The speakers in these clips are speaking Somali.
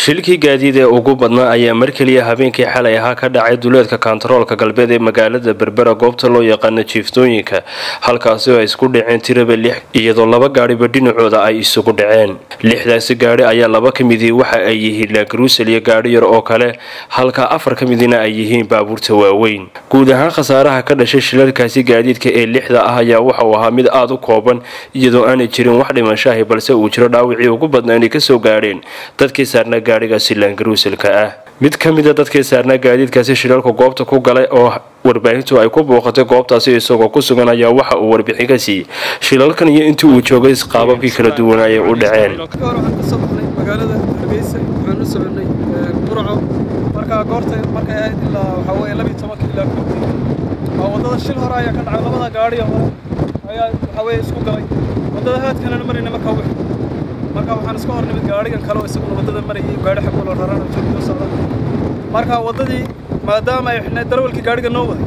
shilkii gaadiid ee ugu badnaa ayaa mar kaliya habeenkii xalay ahaa ka dhacay duleedka kantaroolka galbeed ee magaalada Berbera goobta loo yaqaan jiiftooyinka halkaas oo ay isku dhaceen tiraba 6 iyadoo laba gaariba dhinacooda ay isugu dhaceen. 6daasi gaari ayaa laba kamidii waxa ay yihiin Land Cruiser iyo gaari yar oo kale halka 4 kamidina ay yihiin baabuurta waaweyn. Guud ahaan khasaaraha ka dhashay shilalkaasi gaadiidka ee 6 ah ayaa waxa uu ahaa mid aad u kooban iyadoo aanay jirin wax dhimasho ah balse uu jiro dhaawacii ugu badnaa inay ka soo gaareen dadkii saarnaa gaarigaasi Land Cruiser-ka ah. mid kamid ah dadkii saarnaa gaadiidkaasi shilalka goobta ku galay oo warbaahintu ay ku booqatay goobtaasi isagoo ku sugan ayaa waxa uu warbixin ka siiyay shilalkan iyo intii uu joogay qaababkii kala duwan ay u dhaceen. magaalada Hargeysa waxaan u soconay Burco marka goorta markay ahayd ilaa waxa weeye 12 ilaa 10 wadada shil hore ayaa ka dhacay labada gaari hore ayaa waxa weeye isku galay wadada haadkana marina marka waxaan iska hornimid gaarigan kale oo isaguna wadada marayay gaari xaq loo raranayo joogto socda marka wadadii maadaama ay xidhnay darawalkii gaariga noo waday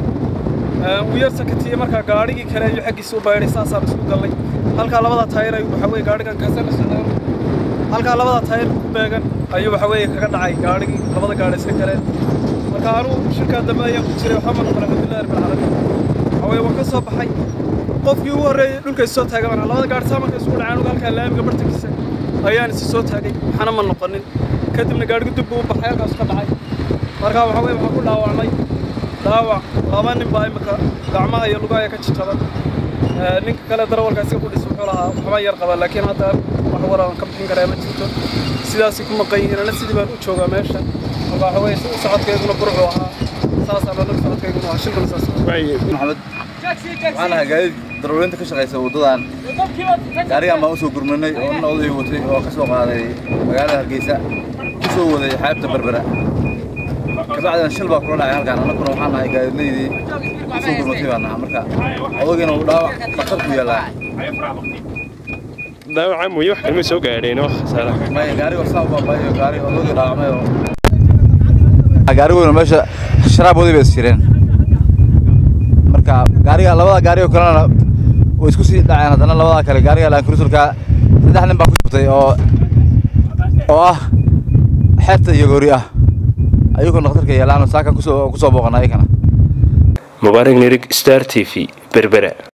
uu yar sakatiye marka gaarigii kale iyo xaqiisa u baayay saasaan isku galay halka labada taayir ay waxa weeye gaarigan ka sanaysan halka labada taayir ku beegan ayuu waxa weeye kaga dhacay gaarigii labada gaari iska galeen marka aanu shirka dambe ayaa ku jiray waxa ma alxamdulillah rabbil alamin away waan ka soo baxay qofkii ugu horeeyay dhulka soo taagay labada gaari saamanka isku dhaceen halka laamiga bartankiisa ayaan si soo taagay waxana ma noqonin kadibna gaarigu dib uu baxay halkaas ka dhacay marka waxa weeye waxa ku dhaawacmay dhaawac laba nin baa imika gacmaha iyo lugaha ka jajabay ninka kale darawalkaasi ku dhisay wuxuu lahaa waxba yar qaba laakiin hadda wax waraan ka bixin karaa ma jirto sidaas ku maqayina sidii baan u joogaa meesha waxa weeye socodkeeduna burco ahaa saas aan loo socodkeeduna waa shilkan saas maxamed waxaan gaadiid darawaliinta ka shaqeysa wadadan gaarigan baan u soo gurmanay oo oday watay oo ka soo qaaday magaalada Hargeysa ku soo waday xaabta Berbera kabacdan shil baa kula dhacay halkaan anaguna waxaan nahay gaadiidneydii ku soo gurmatay baan marka odayna uu dhaawac dhakhtar ku yaalaa dhaawac mooy wax kale soo gaareen oo khasaaraha ma gaariga saab baa gaari odayga dhaawacmay oo gaariguna meesha sharaab waday bay sireen marka gaariga labada gaari oo kalena way isku sii dhaceen hadana labada kale gaariga Land Cruiser-ka 3 nin baa ku jabtay oo ah xeerta iyo goori ah ayuu dhakhtarka yeelaan saaka ku soo booqanay kana Mubarak Nirig Star TV Berbera.